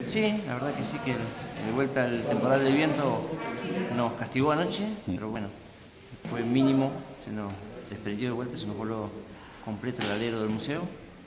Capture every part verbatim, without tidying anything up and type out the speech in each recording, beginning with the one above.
Sí, la verdad que sí, que de vuelta el temporal de viento nos castigó anoche, pero bueno, fue mínimo, se nos desprendió de vuelta, se nos voló completo el alero del museo.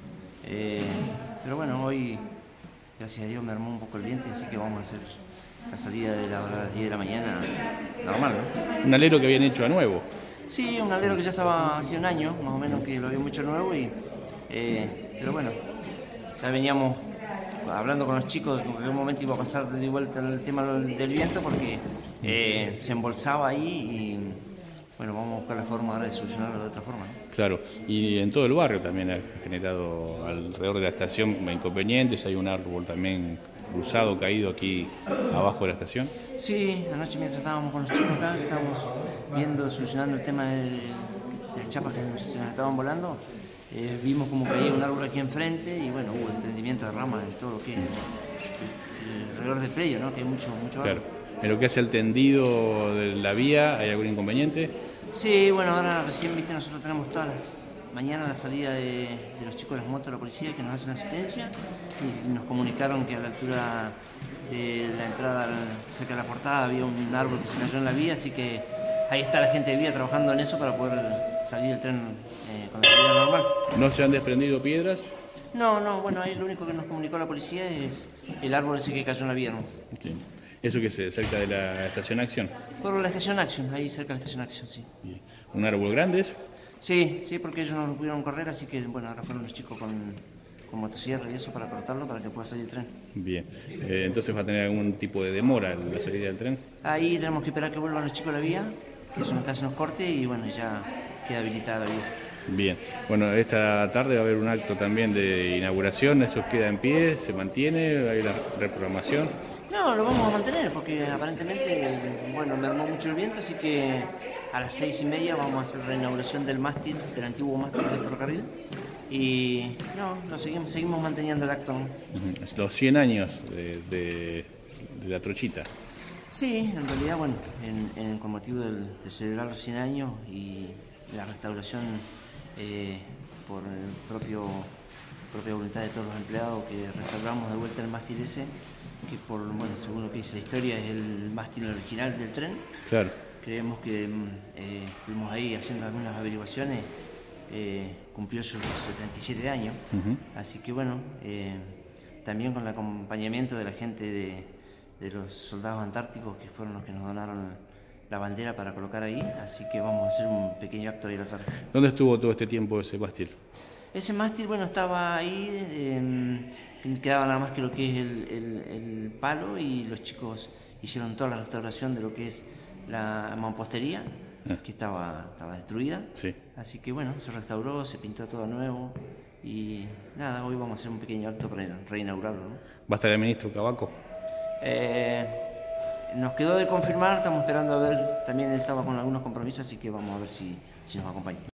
Eh, pero bueno, hoy, gracias a Dios, me armó un poco el viento, así que vamos a hacer la salida de la hora de las diez de la mañana normal, ¿no? Un alero que habían hecho a nuevo. Sí, un alero que ya estaba hace un año, más o menos, que lo habíamos hecho nuevo, y, eh, pero bueno, ya veníamos hablando con los chicos de que en algún momento iba a pasar de vuelta el tema del viento porque eh, se embolsaba ahí y bueno, vamos a buscar la forma ahora de solucionarlo de otra forma, ¿no? Claro, y en todo el barrio también ha generado alrededor de la estación inconvenientes, hay un árbol también cruzado, caído aquí abajo de la estación. Sí, anoche mientras estábamos con los chicos acá, que estábamos viendo, solucionando el tema de, de las chapas que nos, se nos estaban volando, eh, vimos como caía un árbol aquí enfrente y bueno, hubo desprendimiento de ramas en todo lo que es el, alrededor del predio, ¿no? Que hay mucho, mucho árbol. Claro. En lo que hace el tendido de la vía, ¿hay algún inconveniente? Sí, bueno, ahora recién, viste, nosotros tenemos todas las mañanas la salida de, de los chicos de las motos de la policía que nos hacen asistencia y, y nos comunicaron que a la altura de la entrada cerca de la portada había un árbol que se cayó en la vía, así que ahí está la gente de vía trabajando en eso para poder salir el tren eh, con la salida normal. ¿No se han desprendido piedras? No, no, bueno, ahí lo único que nos comunicó la policía es el árbol ese que cayó en la vía, ¿no? Sí. ¿Eso que es cerca de la estación Acción? Por la estación Action, ahí cerca de la estación Action, sí. ¿Un árbol grande? Sí, sí, porque ellos no lo pudieron correr, así que bueno, ahora fueron los chicos con, con motosierra y eso para cortarlo para que pueda salir el tren. Bien, eh, entonces va a tener algún tipo de demora la salida del tren. Ahí tenemos que esperar que vuelvan los chicos a la vía, que eso casi nos corte y bueno, ya queda habilitada la vía. Bien, bueno, esta tarde va a haber un acto también de inauguración, ¿eso queda en pie? ¿Se mantiene? ¿Hay la reprogramación? No, lo vamos a mantener porque aparentemente, bueno, me armó mucho el viento, así que a las seis y media vamos a hacer la inauguración del mástil, del antiguo mástil del ferrocarril. Y no, lo seguimos, seguimos manteniendo el acto. Uh-huh. Los cien años de, de, de la trochita. Sí, en realidad, bueno, en, en, con motivo del, de celebrar los cien años y la restauración eh, por el propio, propia voluntad de todos los empleados que restauramos de vuelta el mástil ese, que por, bueno, según lo que dice la historia es el mástil original del tren. Claro. Creemos que eh, estuvimos ahí haciendo algunas averiguaciones, eh, cumplió sus setenta y siete años, uh-huh. Así que bueno, eh, también con el acompañamiento de la gente de, de los soldados antárticos que fueron los que nos donaron la bandera para colocar ahí, así que vamos a hacer un pequeño acto ahí a la tarde. ¿Dónde estuvo todo este tiempo ese mástil? Ese mástil, bueno, estaba ahí, eh, quedaba nada más que lo que es el, el, el palo y los chicos hicieron toda la restauración de lo que es la mampostería, ah. que estaba, estaba destruida, sí. Así que bueno, se restauró, se pintó todo nuevo y nada, hoy vamos a hacer un pequeño acto para reinaugurarlo, ¿no? ¿Va a estar el ministro Cavaco? Eh, nos quedó de confirmar, estamos esperando a ver, también él estaba con algunos compromisos, así que vamos a ver si, si nos acompaña.